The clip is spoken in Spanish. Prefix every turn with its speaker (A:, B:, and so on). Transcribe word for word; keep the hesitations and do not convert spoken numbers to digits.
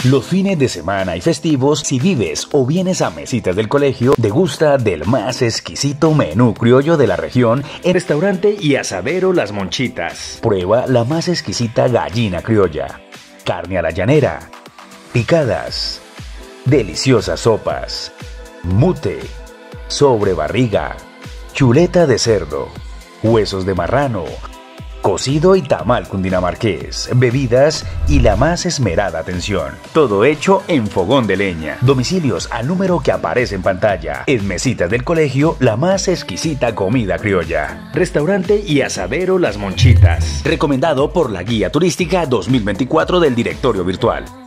A: Los fines de semana y festivos, si vives o vienes a Mesitas del Colegio, degusta del más exquisito menú criollo de la región en Restaurante y Asadero Las Monchitas. Prueba la más exquisita gallina criolla, carne a la llanera, picadas, deliciosas sopas, mute, sobrebarriga, chuleta de cerdo, huesos de marrano, cocido y tamal cundinamarqués, bebidas y la más esmerada atención. Todo hecho en fogón de leña. Domicilios al número que aparece en pantalla. En Mesitas del Colegio, la más exquisita comida criolla. Restaurante y Asadero Las Monchitas. Recomendado por la Guía Turística dos mil veinticuatro del Directorio Virtual.